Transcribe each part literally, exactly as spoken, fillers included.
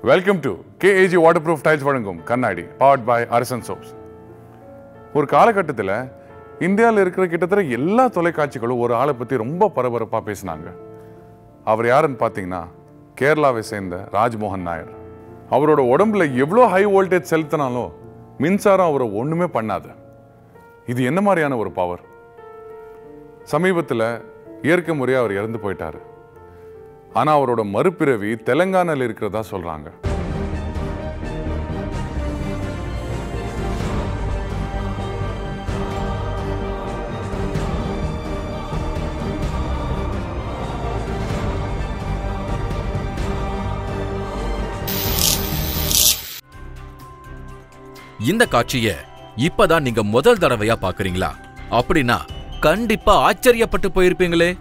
Welcome to K A G Waterproof Tiles வழங்கும் கண்ணாடி powered by Artisan Soaps. ஒரு காலகட்டத்தில் இந்தியாவில் இருக்கிற கிட்டத்தட்ட எல்லா தொலைக்காட்சிகளும் ஒரு ஆளை பற்றி ரொம்ப பரபரப்பாக பேசினாங்க. அவர் யாருன்னு பார்த்தீங்கன்னா கேரளாவை சேர்ந்த ராஜ்மோகன் நாயர். அவரோட உடம்புல எவ்வளோ ஹை வோல்டேஜ் செலுத்தினாலும் மின்சாரம் அவரை ஒன்றுமே பண்ணாது. இது என்ன மாதிரியான ஒரு பவர்? சமீபத்தில் இயற்கை முறையாக அவர் இறந்து போயிட்டார். ஆனால் அவரோட மறுபிறவி தெலுங்கானாவில் இருக்கிறதா சொல்கிறாங்க. இந்த காட்சியை இப்பதான் நீங்க முதல் தடவையா பாக்குறீங்களா? அப்படின்னா கண்டிப்பா ஆச்சரியப்பட்டு போயிருப்பீங்களே.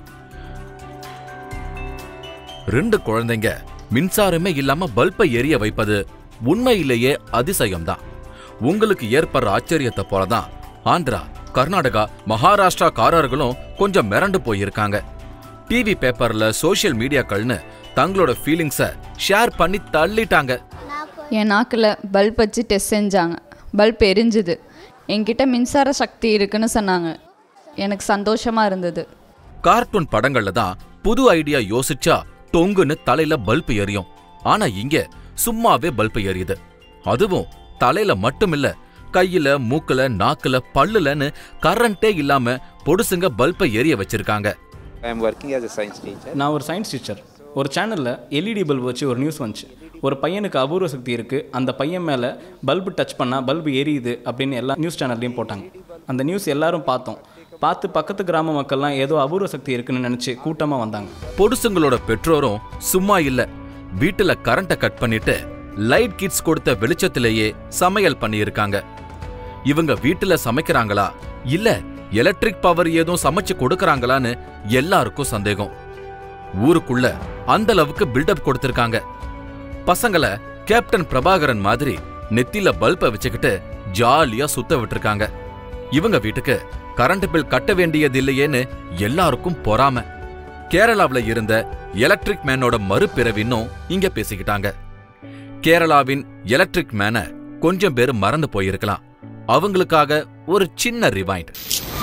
ரெண்டு குழந்தைங்க மின்சாரமே இல்லாம பல்பை எரிய வைப்பது உண்மையிலேயே அதிசயம்தான். உங்களுக்கு ஏற்படுற ஆச்சரியத்தை போலதான் ஆந்திரா, கர்நாடகா, மகாராஷ்டிரா காரர்களும் கொஞ்சம் மிரண்டு போயிருக்காங்க. டிவி, பேப்பர்ல, சோசியல் மீடியாக்கள்னு தங்களோட ஃபீலிங்ஸை ஷேர் பண்ணி தள்ளிட்டாங்க. என் நாக்கில் பல்ப் வச்சு டெஸ்ட் செஞ்சாங்க. பல்ப் எரிஞ்சுது. என்கிட்ட மின்சார சக்தி இருக்குன்னு சொன்னாங்க. எனக்கு சந்தோஷமா இருந்தது. கார்ட்டூன் படங்கள்ல தான் புது ஐடியா யோசிச்சா தொங்குன்னு தலையில பல்ப் எரியும். ஆனா இங்க சும்மாவே பல்ப் எரியுது. அதுவும் தலையில மட்டுமில்ல, கையில, மூக்குல, நாக்குல, பல்லுலன்னு கரண்டே இல்லாம பொடுசுங்க பல்பை எரிய வச்சிருக்காங்க. நான் ஒரு சயின்ஸ் டீச்சர். ஒரு சேனலில் எல்இடி பல்ப் வச்சு ஒரு நியூஸ் வந்துச்சு. ஒரு பையனுக்கு அபூர்வ சக்தி இருக்குது, அந்த பையன் மேலே பல்பு டச் பண்ணால் பல்பு எரியுது அப்படின்னு எல்லா நியூஸ் சேனல்லையும் போட்டாங்க. அந்த நியூஸ் எல்லாரும் பார்த்தோம். பார்த்து பக்கத்து கிராம மக்கள்லாம் ஏதோ அபூர்வ சக்தி இருக்குன்னு நினச்சி கூட்டமாக வந்தாங்க. பொடுசுங்களோட பெற்றோரும் சும்மா இல்லை. வீட்டில் கரண்ட்டை கட் பண்ணிட்டு லைட் கிட்ஸ் கொடுத்த வெளிச்சத்திலேயே சமையல் பண்ணியிருக்காங்க. இவங்க வீட்டில் சமைக்கிறாங்களா இல்ல எலக்ட்ரிக் பவர் ஏதும் சமைச்சு கொடுக்கறாங்களான்னு எல்லாருக்கும் சந்தேகம். ஊருக்குள்ள அந்த அளவுக்கு பில்டப் கொடுத்திருக்காங்க. பசங்களை கேப்டன் பிரபாகரன் மாதிரி நெத்தில பல்பை வச்சுக்கிட்டு ஜாலியா சுத்த விட்டுருக்காங்க. இவங்க வீட்டுக்கு கரண்ட் பில் கட்ட வேண்டியது இல்லையேன்னு எல்லாருக்கும் பொறாம. கேரளாவில் இருந்த எலக்ட்ரிக் மேனோட மறுபிறவின்னும் இங்க பேசிக்கிட்டாங்க. கேரளாவின் எலக்ட்ரிக் மேனை கொஞ்சம் பேர் மறந்து போயிருக்கலாம். அவங்களுக்காக ஒரு சின்ன ரிவைண்ட்.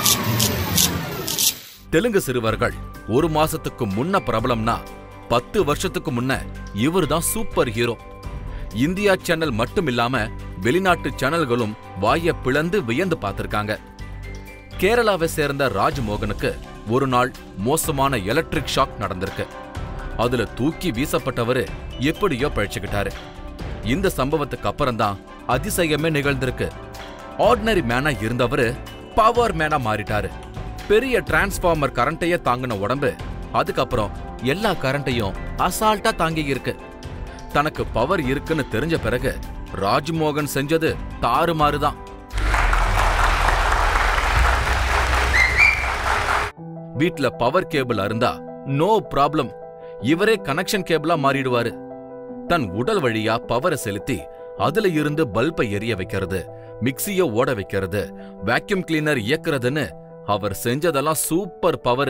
தெலுங்கு சிறுவர்கள் ஒரு மாசத்துக்கு முன்ன பிரபலம்னா பத்து வருஷத்துக்கு முன்ன இவர் தான் சூப்பர் ஹீரோ. இந்தியா சேனல் மட்டும் இல்லாம வெளிநாட்டு சேனல்களும் வாய பிளந்து வியந்து பார்த்திருக்காங்க. கேரளாவை சேர்ந்த ராஜ்மோகனுக்கு ஒரு நாள் மோசமான எலக்ட்ரிக் ஷாக் நடந்திருக்கு. அதுல தூக்கி வீசப்பட்டவரு எப்படியோ பழிச்சுக்கிட்டாரு. இந்த சம்பவத்துக்கு அப்புறம்தான் அதிசயமே நிகழ்ந்திருக்கு. ஆர்டினரி மேனா இருந்தவரு பவர் மேனா மாறிட்டாரு. பெரிய டிரான்ஸ்பார்மர் கரண்டையே தாங்கின உடம்பு அதுக்கப்புறம் எல்லா கரண்டையும் அசால்ட்டா தாங்கி இருக்கு. தனக்கு பவர் இருக்குன்னு தெரிஞ்ச பிறகு ராஜ்மோகன் செஞ்சது தாறுமாறுதான். வீட்ல பவர் கேபிள் அருந்தா நோ ப்ராப்ளம், இவரே கனெக்ஷன் கேபிளா மாறிடுவாரு. தன் உடல் வழியா பவரை செலுத்தி அதுல இருந்து பல்பை எரிய வைக்கிறது, மிக்சிய ஓட வைக்கிறது, வேக்யூம் கிளீனர் இயக்குறதுன்னு அவர் செஞ்சதெல்லாம் சூப்பர் பவர்.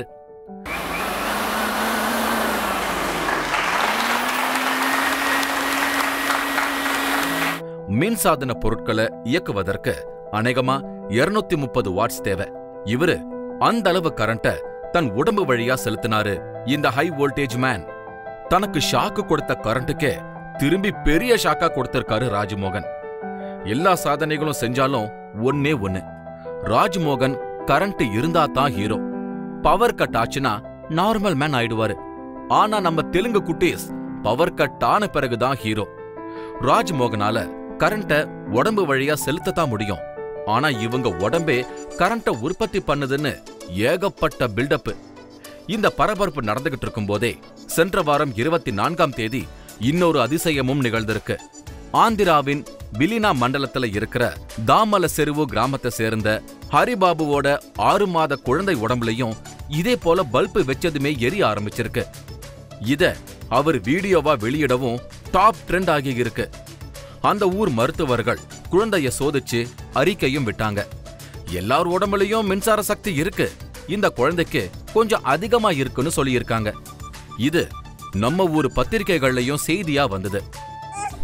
மின்சாதன பொருட்களை இயக்குவதற்கு அநேகமா இருநூத்தி முப்பது வாட்ஸ் தேவை. இவரு அந்த அளவு கரண்ட தன் உடம்பு வழியா செலுத்தினாரு இந்த ஹை வோல்டேஜ் மேன். தனக்கு ஷாக்கு கொடுத்த கரண்ட்டுக்கே திரும்பி பெரிய ஷாக்கா கொடுத்திருக்காரு ராஜ்மோகன். எல்லா சாதனைகளும் செஞ்சாலும் ஒன்னே ஒண்ணு, ராஜ்மோகன் கரண்ட் இருந்தா தான் ஹீரோ. பவர் கட் ஆச்சுன்னா நார்மல் மேன் ஆயிடுவாரு. ஆனா நம்ம தெலுங்கு குட்டீஸ் பவர் கட் ஆன பிறகுதான் ஹீரோ. ராஜ்மோகனால கரண்ட உடம்பு வழியா செலுத்தத்தான் முடியும். ஆனா இவங்க உடம்பே கரண்ட உற்பத்தி பண்ணுதுன்னு ஏகப்பட்ட பில்டப். இந்த பரபரப்பு நடந்துகிட்டு இருக்கும் போதே சென்ற வாரம் இருபத்தி நான்காம் தேதி இன்னொரு அதிசயமும் நிகழ்ந்திருக்கு. ஆந்திராவின் விலினா மண்டலத்துல இருக்கிற தாமல செருவு கிராமத்தை சேர்ந்த ஹரிபாபுவோட ஆறு மாத குழந்தை உடம்புலையும் இதே போல பல்பு வச்சதுமே எரிய ஆரம்பிச்சிருக்கு. இத அவர் வீடியோவா வெளியிடவும் டாப் ட்ரெண்ட் ஆகி இருக்கு. அந்த ஊர் மருத்துவர்கள் குழந்தைய சோதிச்சு அறிக்கையும் விட்டாங்க. எல்லார் உடம்புலயும் மின்சார சக்தி இருக்கு, இந்த குழந்தைக்கு கொஞ்சம் அதிகமா இருக்குன்னு சொல்லியிருக்காங்க. இது நம்ம ஊர் பத்திரிகைகள்லயும் செய்தியா வந்தது.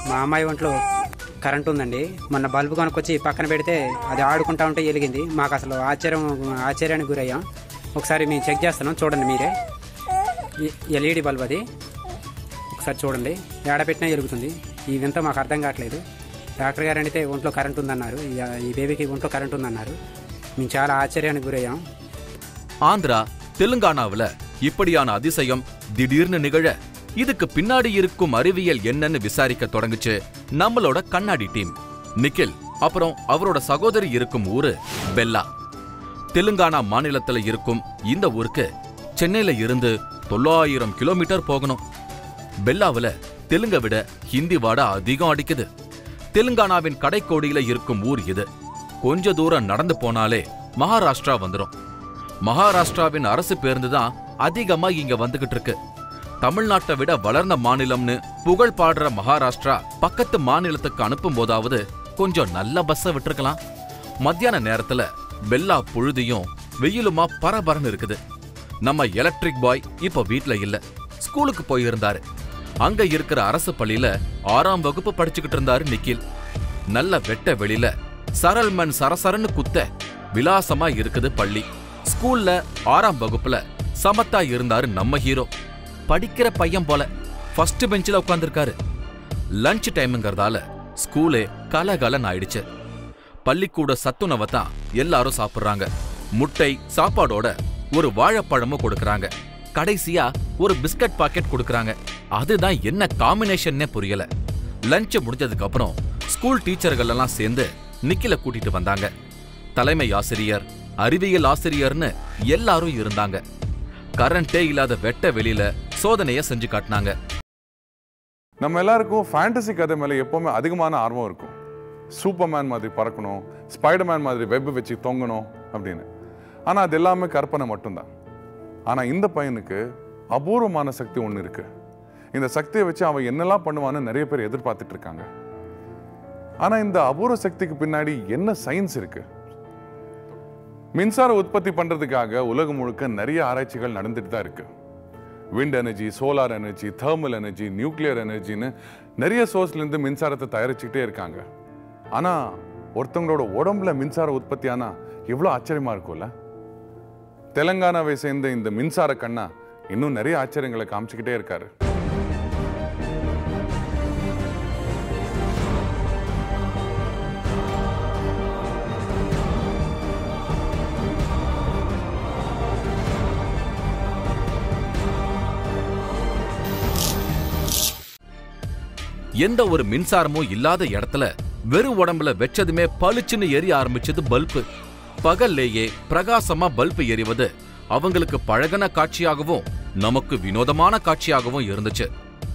మా అమ్మాయి ఒంట్లో కరెంట్ ఉందండి. మొన్న బల్బు కొనుక్కొచ్చి పక్కన పెడితే అది ఆడుకుంటా ఉంటే వెలిగింది. మాకు అసలు ఆశ్చర్యం ఆశ్చర్యానికి గురయ్యాం. ఒకసారి మేము చెక్ చేస్తున్నాం, చూడండి మీరే. ఎల్ఈడి బల్బ్ అది, ఒకసారి చూడండి. ఏడపెట్టినా వెలుగుతుంది. ఈ వింత మాకు అర్థం కావట్లేదు. డాక్టర్ గారు అడిగితే ఒంట్లో కరెంట్ ఉందన్నారు. ఈ బేబీకి ఒంట్లో కరెంట్ ఉందన్నారు. మేము చాలా ఆశ్చర్యానికి గురయ్యాం. ஆந்திரா தெலுங்கானாவுல இப்படியான அதிசயம் திடீர்னு நிகழ இதுக்கு பின்னாடி இருக்கும் அறிவியல் என்னன்னு விசாரிக்க தொடங்குச்சு நம்மளோட கண்ணாடி டீம். நிக்கில் அப்புறம் அவரோட சகோதரி இருக்கும் ஊரு பெல்லா. தெலுங்கானா மாநிலத்துல இருக்கும் இந்த ஊருக்கு சென்னையில இருந்து தொள்ளாயிரம் கிலோமீட்டர் போகணும். பெல்லாவுல தெலுங்கை விட ஹிந்தி வாட அதிகம் அடிக்குது. தெலுங்கானாவின் கடைக்கோடியில இருக்கும் ஊர் இது. கொஞ்ச தூரம் நடந்து போனாலே மகாராஷ்டிரா வந்துடும். மகாராஷ்டிராவின் அரசு பேருந்து தான் அதிகமா இங்க வந்துகிட்டு இருக்கு. தமிழ்நாட்டை விட வளர்ந்த மாநிலம்னு புகழ் பாடுற மகாராஷ்டிரா பக்கத்து மாநிலத்துக்கு அனுப்பும் போதாவது கொஞ்சம் நல்ல பஸ்ஸை விட்டுருக்கலாம். மத்தியான நேரத்துல பெல்லா புழுதியும் வெயிலுமா பரபரன்னு இருக்குது. நம்ம எலக்ட்ரிக் பாய் இப்ப வீட்ல இல்ல, ஸ்கூலுக்கு போயிருந்தாரு. அங்க இருக்கிற அரசு பள்ளியில ஆறாம் வகுப்பு படிச்சுக்கிட்டு இருந்தாரு நிக்கில். நல்ல வெட்ட வெளியில சரல்மன் சரசரன்னு குத்த விலாசமா இருக்குது பள்ளி. ஸ்கூல்ல ஆறாம் வகுப்புல சமத்தா இருந்தாரு நம்ம ஹீரோ. படிக்கிற பையன் போல ஃபர்ஸ்ட் பெஞ்சில் உட்காந்துருக்காரு. லஞ்ச் டைமுங்கிறதால ஸ்கூலே கலகலன்னு ஆயிடுச்சு. பள்ளிக்கூட சத்துணவை தான் எல்லாரும் சாப்பிட்றாங்க. முட்டை சாப்பாடோட ஒரு வாழைப்பழமும் கொடுக்கறாங்க. கடைசியா ஒரு பிஸ்கட் பாக்கெட் கொடுக்கறாங்க. அதுதான் என்ன காம்பினேஷன்னே புரியல. லஞ்ச் முடிஞ்சதுக்கு அப்புறம் ஸ்கூல் டீச்சர்கள் எல்லாம் சேர்ந்து நிக்கில கூட்டிட்டு வந்தாங்க. தலைமை ஆசிரியர், அறிவியல் ஆசிரியர்னு எல்லாரும் இருந்தாங்க. கரண்டே இல்லாத வெட்ட வெளியில சோதனைய செஞ்சு காட்டினாங்க. நம்ம எல்லாருக்கும் ஃபேண்டசி கதை மேல எப்பவுமே அதிகமான ஆர்வம் இருக்கும். சூப்பர்மேன் மாதிரி பறக்கணும், ஸ்பைடர்மேன் மாதிரி வெப் வச்சு தொங்கணும் அப்படின்னு. ஆனா அது எல்லாமே கற்பனை மட்டும்தான். ஆனா இந்த பையனுக்கு அபூர்வமான சக்தி ஒன்று இருக்கு. இந்த சக்தியை வச்சு அவன் என்னெல்லாம் பண்ணுவான்னு நிறைய பேர் எதிர்பார்த்துட்டு இருக்காங்க. ஆனா இந்த அபூர்வ சக்திக்கு பின்னாடி என்ன சயின்ஸ் இருக்கு? மின்சார உற்பத்தி பண்றதுக்காக உலகம் முழுக்க நிறைய ஆராய்ச்சிகள் நடந்துட்டு தான் இருக்கு. Wind energy, solar energy, thermal energy, nuclear எனர்ஜின்னு நிறைய சோர்ஸ்ல இருந்து மின்சாரத்தை தயாரிச்சுக்கிட்டே இருக்காங்க. ஆனா ஒருத்தவங்களோட உடம்புல மின்சார உற்பத்தி ஆனா எவ்வளவு ஆச்சரியமா இருக்கும்ல. தெலுங்கானாவை சேர்ந்த இந்த மின்சார கண்ணா இன்னும் நிறைய ஆச்சரியங்களை காமிச்சுக்கிட்டே இருக்காரு. எந்த ஒரு மின்சாரமும் இல்லாத இடத்துல வெறும் உடம்புல வெச்சதுமே பளிச்சுன்னு எரிய ஆரம்பிச்சது பல்பு. பகல்லேயே பிரகாசமா பல்பு எரிவது அவங்களுக்கு பழகன காட்சியாகவும் நமக்கு வினோதமான காட்சியாகவும் இருந்துச்சு.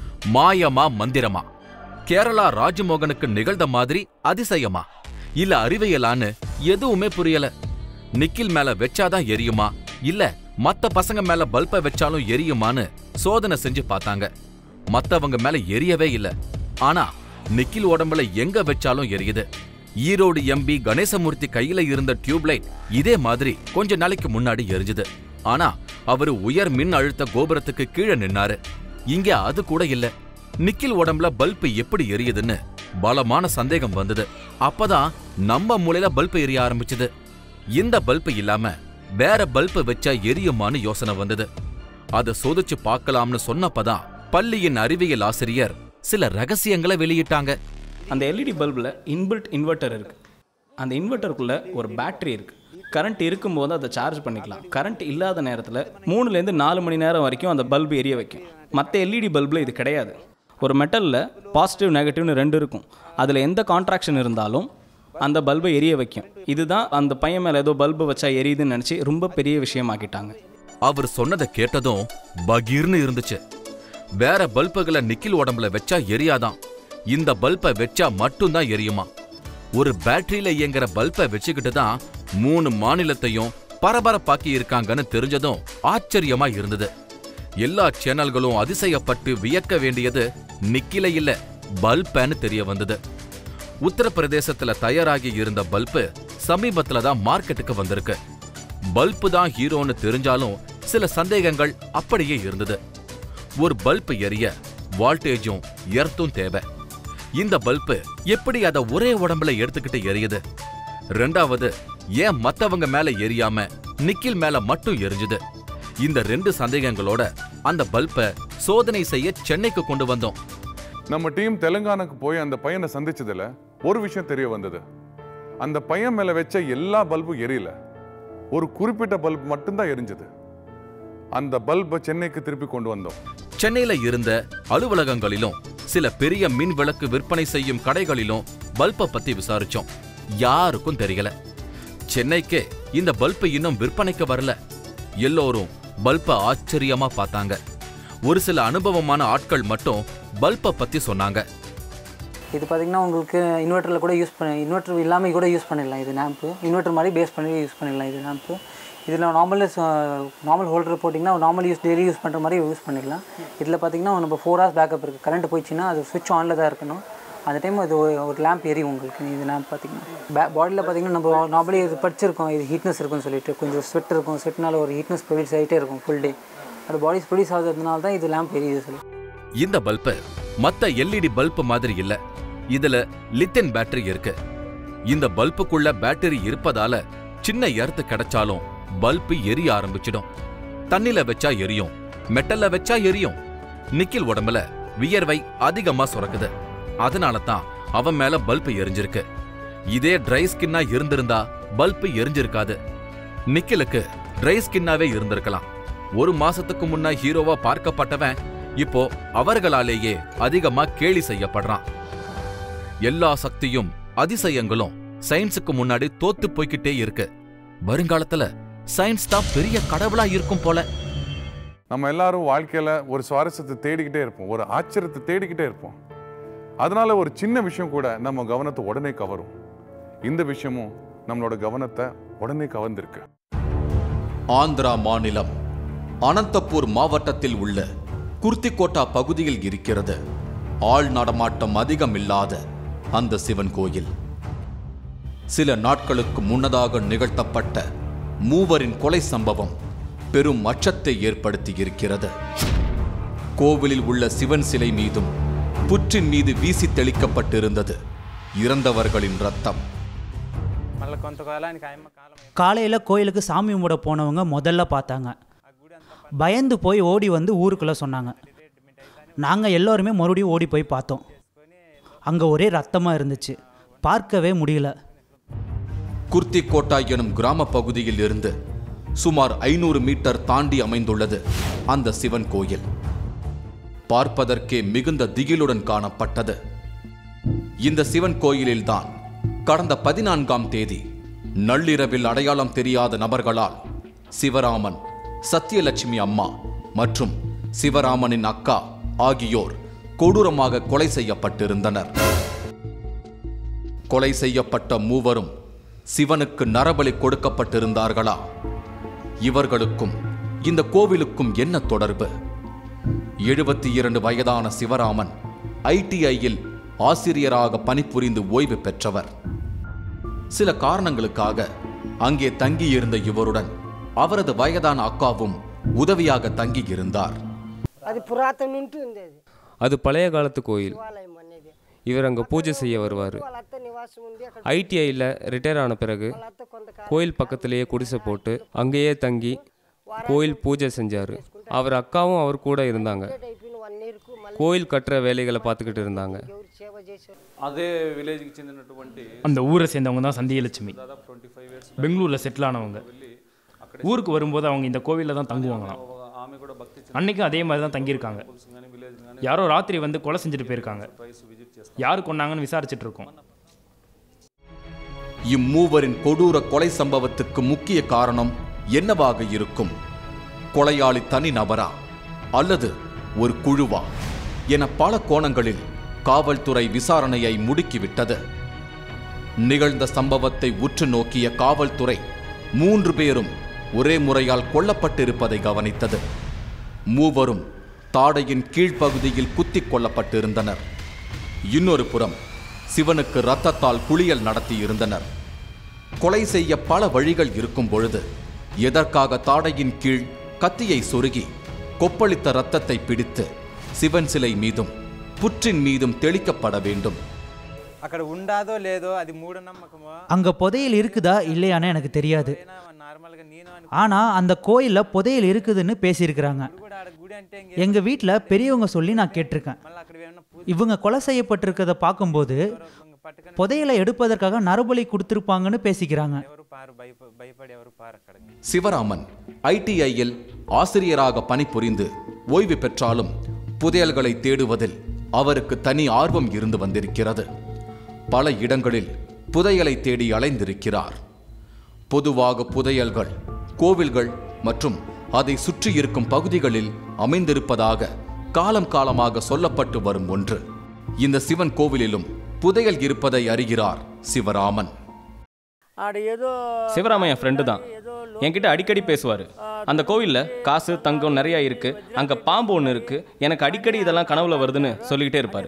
மாயமா மந்திரமா, கேரளா ராஜமோகனுக்கு நிகழ்ந்த மாதிரி அதிசயமா, இல்ல அறிவியலான்னு எதுவுமே புரியல. நிக்கில் மேல வெச்சாதான் எரியுமா, இல்ல மத்த பசங்க மேல பல்ப வெச்சாலும் எரியுமான்னு சோதனை செஞ்சு பார்த்தாங்க. மத்தவங்க மேல எரியவே இல்ல. ஆனா நிக்கில் உடம்புல எங்க வெச்சாலும் எரியுது. ஈரோடு எம்பி கணேசமூர்த்தி கையில இருந்த டியூப்லைட் இதே மாதிரி கொஞ்ச நாளைக்கு முன்னாடி எரிஞ்சுது. ஆனா அவரு உயர் மின் அழுத்த கோபுரத்துக்கு கீழே நின்னாரு. இங்க அது கூட இல்ல. நிக்கில் உடம்புல பல்பு எப்படி எரியுதுன்னு பலமான சந்தேகம் வந்தது. அப்பதான் நம்ம மூலையில பல்பு எரிய ஆரம்பிச்சது. இந்த பல்பு இல்லாம வேற பல்பு வச்சா எரியுமான்னு யோசனை வந்தது. அதை சோதிச்சு பார்க்கலாம்னு சொன்னப்பதான் பள்ளியின் அறிவியல் ஆசிரியர் சில ரகசியங்களை வெளியிட்டாங்க. அந்த எல்இடி பல்பில் இன்பில்ட் இன்வெர்ட்டர் இருக்குது. அந்த இன்வெர்ட்டருக்குள்ளே ஒரு பேட்டரி இருக்குது. கரண்ட் இருக்கும்போது அதை சார்ஜ் பண்ணிக்கலாம். கரண்ட் இல்லாத நேரத்தில் மூணுலேருந்து நாலு மணி நேரம் வரைக்கும் அந்த பல்பு எரிய வைக்கும். மற்ற எல்இடி பல்பில் இது கிடையாது. ஒரு மெட்டலில் பாசிட்டிவ் நெகட்டிவ்னு ரெண்டு இருக்கும். அதில் எந்த கான்ட்ராக்ஷன் இருந்தாலும் அந்த பல்பை எரிய வைக்கும். இதுதான் அந்த பையன் மேலே ஏதோ பல்பு வச்சா எரியுதுன்னு நினச்சி ரொம்ப பெரிய விஷயமாக்கிட்டாங்க. அவர் சொன்னதை கேட்டதும் பகீர்னு இருந்துச்சு. வேற பல்புகளை நிக்கில் உடம்புல வச்சா எரியாதான், இந்த பல்பை வச்சா மட்டும்தான் எரியுமா. ஒரு பேட்டரியில இயங்குற பல்பை வச்சுக்கிட்டு தான் மூணு மாநிலத்தையும் பரபரப்பாக்கி இருக்காங்கன்னு தெரிஞ்சதும் ஆச்சரியமா இருந்தது. எல்லா சேனல்களும் அதிசயப்பட்டு வியக்க வேண்டியது நிக்கில இல்ல, பல்பன்னு தெரிய வந்தது. உத்தரப்பிரதேசத்துல தயாராகி இருந்த பல்பு சமீபத்துல தான் மார்க்கெட்டுக்கு வந்திருக்கு. பல்பு தான் ஹீரோன்னு தெரிஞ்சாலும் சில சந்தேகங்கள் அப்படியே இருந்தது. ஒரு பல்பு எரிய வால்டேஜும் எர்த்தும் தேவை. இந்த பல்பு எப்படி அத ஒரே உடம்புல எடுத்துக்கிட்டு எரியுது? ரெண்டாவது, ஏன் மத்தவங்க மேல எரியாம நிக்கில் மேல மட்டும் எரிஞ்சுது? இந்த ரெண்டு சந்தேகங்களோட அந்த பல்பை சோதனை செய்ய சென்னைக்கு கொண்டு வந்தோம். நம்ம டீம் தெலுங்கானாக்கு போய் அந்த பையனை சந்திச்சதுல ஒரு விஷயம் தெரிய வந்தது. அந்த பையன் மேல வச்ச எல்லா பல்பும் எரியல, ஒரு குறிப்பிட்ட பல்ப் மட்டும்தான் எரிஞ்சது. அந்த பல்பை சென்னைக்கு திருப்பி கொண்டு வந்தோம். சென்னையில இருந்த அலுவலகங்களிலும் சில பெரிய மின் விளக்கு விற்பனை செய்யும் கடைகளிலும் பல்பை பத்தி விசாரிச்சோம். யாருக்கும் தெரியல. சென்னைக்கே இந்த பல்பு இன்னும் விற்பனைக்கு வரல. எல்லோரும் பல்பை ஆச்சரியமா பார்த்தாங்க. ஒரு சில அனுபவமான ஆட்கள் மட்டும் பல்பை பத்தி சொன்னாங்க. இது பார்த்தீங்கன்னா உங்களுக்கு இன்வெர்ட்டரில் கூட யூஸ் பண்ண, இன்வெர்ட்டர் இல்லாமல் கூட யூஸ் பண்ணிடலாம். இது லேம்ப்பு இன்வெர்ட்டர் மாதிரி பேஸ் பண்ணி யூஸ் பண்ணிடலாம். இது லேம்ப்பு இதில் நார்மல் நார்மல் ஹோல்டர் போட்டிங்கன்னா நார்மல் யூஸ் டெய்லி யூஸ் பண்ணுற மாதிரி யூஸ் பண்ணிடலாம். இதில் பார்த்தீங்கன்னா நம்ம ஃபோர் ஹவர்ஸ் பேக்கப் இருக்குது. கரண்ட் போயிடுச்சுன்னா அது சுவிட்ச் ஆனில் தான் இருக்கணும். அந்த டைம் அது ஒரு லேம்ப் எரியும் உங்களுக்கு. இது லேம்ப் பார்த்தீங்கன்னா பே பாடியில் பார்த்தீங்கன்னா நம்ம நார்மலி இது படிச்சிருக்கோம், இது ஹீட்னஸ் இருக்குன்னு சொல்லிட்டு கொஞ்சம் ஸ்வெட் இருக்கும். ஸ்வெட்னால ஒரு ஹீட்னஸ் ப்ரொடியூஸ் ஆகிட்டே இருக்கும் ஃபுல் டே. அது பாடி ப்ரொடியூஸ் ஆகுறதுனால தான் இது லேம்ப் எரியுது சொல்லி. இந்த பல்பு மற்ற எல்இடி பல்பு மாதிரி இல்ல. இதுல லித்தியன் பேட்டரி இருக்கு. இந்த பல்புக்குள்ள பேட்டரி இருப்பதால சின்ன எர்த்து கிடைச்சாலும் பல்பு எரிய ஆரம்பிச்சிடும். தண்ணில வச்சா எரியும், மெட்டல்ல வச்சா எரியும். நிக்கில் உடம்புல வியர்வை அதிகமா சுரக்குது. அதனால தான் அவன் மேல பல்பு எரிஞ்சிருக்கு. இதே ட்ரை ஸ்கின்னா இருந்திருந்தா பல்பு எரிஞ்சிருக்காது. நிக்கிலுக்கு ட்ரை ஸ்கின்னாவே இருந்திருக்கலாம். ஒரு மாசத்துக்கு முன்ன ஹீரோவா பார்க்கப்பட்டவன் இப்போ அவர்களாலேயே அதிகமா கேலி செய்யப்படுறான். எல்லா சக்தியும் அதிசயங்களும் சயின்ஸுக்கு முன்னாடி தோத்து போய்கிட்டே இருக்கு. வருங்காலத்துல சயின்ஸ் தான் பெரிய கடவுளா இருக்கும் போல. நம்ம எல்லாரும் வாழ்க்கையில ஒரு சுவாரஸ்யத்தை தேடிக்கிட்டே இருப்போம், ஒரு ஆச்சரியத்தை தேடிக்கிட்டே இருப்போம். அதனால ஒரு சின்ன விஷயம் கூட நம்ம கவனத்தை உடனே கவரும். இந்த விஷயமும் நம்மளோட கவனத்தை உடனே கவர்ந்திருக்கு. ஆந்திரா மாநிலம் அனந்தபூர் மாவட்டத்தில் உள்ள குர்த்திக்கோட்டா பகுதியில் இருக்கிறது ஆள் நடமாட்டம் அதிகம் இல்லாத அந்த சிவன் கோயில். சில நாட்களுக்கு முன்னதாக நிகழ்த்தப்பட்ட மூவரின் கொலை சம்பவம் பெரும் அச்சத்தை ஏற்படுத்தி இருக்கிறது. கோவிலில் உள்ள சிவன் சிலை மீதும் புற்றின் மீது வீசி தெளிக்கப்பட்டிருந்தது இறந்தவர்களின் ரத்தம். காலையில் கோயிலுக்கு சாமி கும்பிட போனவங்க முதல்ல பார்த்தாங்க. பயந்து போய் ஓடி வந்து ஊருக்குள்ளே சொன்னாங்க. நாங்கள் எல்லோருமே மறுபடியும் ஓடி போய் பார்த்தோம். அங்கே ஒரே ரத்தமாக இருந்துச்சு, பார்க்கவே முடியல. குர்த்திக்கோட்டா எனும் கிராம பகுதியில் இருந்து சுமார் ஐநூறு மீட்டர் தாண்டி அமைந்துள்ளது அந்த சிவன் கோயில். பார்ப்பதற்கே மிகுந்த திகிலுடன் காணப்பட்டது. இந்த சிவன் கோயிலில்தான் கடந்த பதினான்காம் தேதி நள்ளிரவில் அடையாளம் தெரியாத நபர்களால் சிவராமன், சத்தியலட்சுமி அம்மா மற்றும் சிவராமனின் அக்கா ஆகியோர் கொடூரமாக கொலை செய்யப்பட்டிருந்தனர். கொலை செய்யப்பட்ட மூவரும் சிவனுக்கு நரபலி கொடுக்கப்பட்டிருந்தார்களா? இவர்களுக்கும் இந்த கோவிலுக்கும் என்ன தொடர்பு? எழுபத்தி இரண்டு வயதான சிவராமன் ஐடிஐயில் ஆசிரியராக பணிபுரிந்து ஓய்வு பெற்றவர். சில காரணங்களுக்காக அங்கே தங்கியிருந்த இவருடன் அவரது வயதான அக்காவும் உதவியாக தங்கியிருந்தார். அது பழைய காலத்து கோயில். இவர் அங்கே பூஜை செய்ய வருவார். ஐடிஐயில் ரிட்டையர் ஆன பிறகு கோயில் பக்கத்திலேயே குடிசை போட்டு அங்கேயே தங்கி கோயில் பூஜை செஞ்சார். அவர் அக்காவும் அவர் கூட இருந்தாங்க. கோயில் கட்டுற வேலைகளை பார்த்துக்கிட்டு இருந்தாங்க. அதே வில்லேஜுக்கு చెందినటువంటి அந்த ஊரை சேர்ந்தவங்க தான் சந்தியலட்சுமி. பெங்களூரில் செட்டில் ஆனவங்க. ஊருக்கு வரும்போது அவங்க இந்த கோவிலில் தான் தங்குவாங்களாம். அன்னைக்கும் அதே மாதிரி தான் தங்கியிருக்காங்க. யாரோ ராத்திரி வந்து கொலை செஞ்சுட்டு போயிருக்காங்க. யாரு கொண்டாங்கன்னு விசாரிச்சுட்டு இருக்கோம். இம்மூவரின் கொடூர கொலை சம்பவத்துக்கு முக்கிய காரணம் என்னவாக இருக்கும்? கொலையாளி தனி நபரா அல்லது ஒரு குழுவா என பல கோணங்களில் காவல்துறை விசாரணையை முடுக்கிவிட்டது. நிகழ்ந்த சம்பவத்தை உற்று நோக்கிய காவல்துறை மூன்று பேரும் ஒரே முறையால் கொல்லப்பட்டிருப்பதை கவனித்தது. மூவரும் தாடையின் கீழ்ப்பகுதியில் குத்திக் கொல்லப்பட்டிருந்தனர். இன்னொரு புறம் சிவனுக்கு இரத்தத்தால் குளியல் நடத்தியிருந்தனர். கொலை செய்ய பல வழிகள் இருக்கும் பொழுது எதற்காக தாடையின் கீழ் கத்தியை சொருகி கொப்பளித்த இரத்தத்தை பிடித்து சிவன் சிலை மீதும் புற்றின் மீதும் தெளிக்கப்பட வேண்டும். అక్కడ ఉండాదో లేదో అది మూఢనమ్మకమో அங்கே புதையல் இருக்குதா இல்லையான்னு எனக்கு தெரியாது. ஆனால் அந்த கோயிலில் புதையல் இருக்குதுன்னு பேசியிருக்கிறாங்க. எங்கள் வீட்டில் பெரியவங்க சொல்லி நான் கேட்டிருக்கேன். இவங்க கொலை செய்யப்பட்டிருக்கிறத பார்க்கும்போது புதையலை எடுப்பதற்காக நரபலி கொடுத்துருப்பாங்கன்னு பேசிக்கிறாங்க. சிவராமன் ஐடிஐயில் ஆசிரியராக பணிபுரிந்து ஓய்வு பெற்றாலும் புதையல்களை தேடுவதில் அவருக்கு தனி ஆர்வம் இருந்து வந்திருக்கிறது. பல இடங்களில் புதையலை தேடி அலைந்திருக்கிறார். பொதுவாக புதையல்கள் கோவில்கள் மற்றும் அதை சுற்றி இருக்கும் பகுதிகளில் அமைந்திருப்பதாக காலம் காலமாக சொல்லப்பட்டு வரும் ஒன்று. இந்த சிவன் கோவிலிலும் புதையல் இருப்பதை அறிகிறார் சிவராமன். சிவராமன் என் ஃப்ரெண்டு தான். என்கிட்ட அடிக்கடி பேசுவார். அந்த கோவிலில் காசு தங்கம் நிறையா இருக்குது, அங்கே பாம்பு ஒன்று இருக்குது, எனக்கு அடிக்கடி இதெல்லாம் கனவுல வருதுன்னு சொல்லிக்கிட்டே இருப்பார்.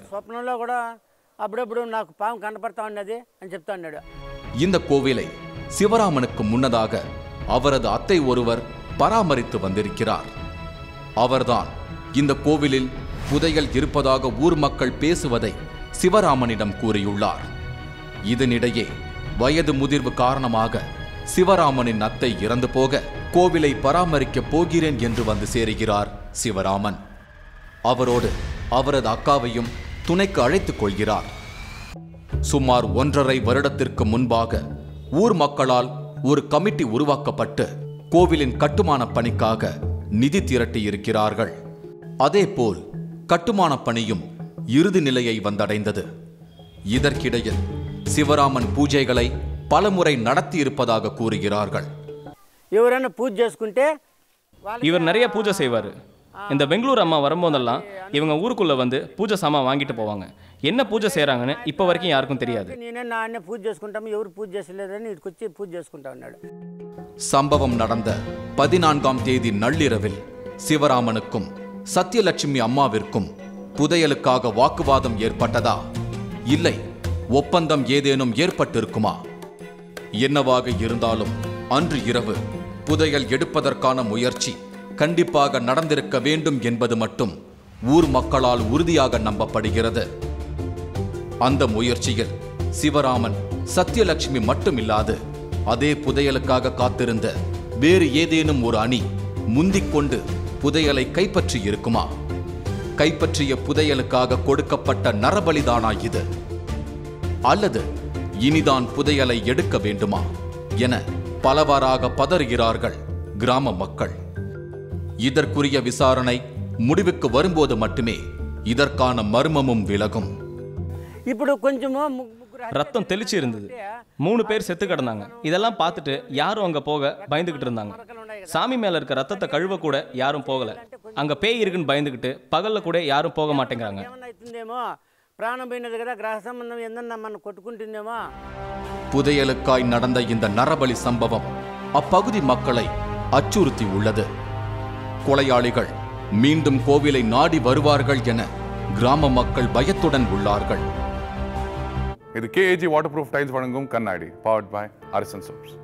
இந்த கோவிலை சிவராமனுக்கு முன்னதாக அவரது அத்தை ஒருவர் பராமரித்து வந்திருக்கிறார். அவர்தான் இந்த கோவிலில் புதையல் இருப்பதாக ஊர் மக்கள் பேசுவதை சிவராமனிடம் கூறியுள்ளார். இதனிடையே வயது முதிர்வு காரணமாக சிவராமனின் அத்தை இறந்து போக கோவிலை பராமரிக்கப் போகிறேன் என்று வந்து சேருகிறார் சிவராமன். அவரோடு அவரது அக்காவையும் துணைக்கு அழைத்துக் கொள்கிறார். சுமார் ஒன்றரை வருடத்திற்கு முன்பாக ஊர் மக்களால் ஒரு கமிட்டி உருவாக்கப்பட்டு கோவிலின் கட்டுமான பணிக்காக நிதி திரட்டி இருக்கிறார்கள். அதேபோல் கட்டுமான பணியும் இறுதி நிலையை வந்தடைந்தது. இதற்கிடையில் சிவராமன் பூஜைகளை பலமுறை நடத்தி இருப்பதாக கூறுகிறார்கள். இவர் நிறைய பூஜை செய்வார். இந்த பெங்களூர் அம்மா வரும்போதெல்லாம் இவங்க ஊருக்குள்ள வந்து பூஜை சாமான் வாங்கிட்டு போவாங்க. என்ன பூஜை செய்கிறாங்கன்னு இப்போ வரைக்கும் யாருக்கும் தெரியாது. சம்பவம் நடந்த பதினான்காம் தேதி நள்ளிரவில் சிவராமனுக்கும் சத்யலட்சுமி அம்மாவிற்கும் புதையலுக்காக வாக்குவாதம் ஏற்பட்டதா, இல்லை ஒப்பந்தம் ஏதேனும் ஏற்பட்டிருக்குமா? என்னவாக இருந்தாலும் அன்று இரவு புதையல் எடுப்பதற்கான முயற்சி கண்டிப்பாக நடந்திருக்க வேண்டும் என்பது மட்டும் ஊர் மக்களால் உறுதியாக நம்பப்படுகிறது. அந்த முயற்சியில் சிவராமன் சத்யலட்சுமி மட்டுமில்லாது அதே புதையலுக்காக காத்திருந்த வேறு ஏதேனும் ஒரு அணி முந்திக்கொண்டு புதையலை கைப்பற்றி இருக்குமா? கைப்பற்றிய புதையலுக்காக கொடுக்கப்பட்ட நரபலிதானா இது? அல்லது இனிதான் புதையலை எடுக்க வேண்டுமா என பலவாறாக பதறுகிறார்கள் கிராம மக்கள். இதற்குரிய விசாரணை முடிவுக்கு வரும்போது மட்டுமே இதற்கான மர்மமும் விலகும். இப்படி கொஞ்சமோ ரத்தம் தெளிச்சு இருந்தது. மூணு பேர் செத்து கிடந்தாங்க. இதெல்லாம் பார்த்துட்டு யாரும் அங்கே போக பயந்துகிட்டு இருந்தாங்க. சாமி மேல இருக்க ரத்தத்தை கழுவ கூட யாரும் போகல. அங்க பேய் இருக்குன்னு பயந்துகிட்டு பகல்ல கூட யாரும் போக மாட்டேங்கிறாங்க. புதையலுக்காய் நடந்த இந்த நரபலி சம்பவம் அப்பகுதி மக்களை அச்சுறுத்தி உள்ளது. கொலையாளிகள் மீண்டும் கோவிலை நாடி வருவார்கள் என கிராம மக்கள் பயத்துடன் உள்ளார்கள். இது கேஏஜி வாட்டர் ப்ரூஃப் டைல்ஸ் வழங்கும் கண்ணாடி, பவர்ட் பை அரசன் சோப்ஸ்.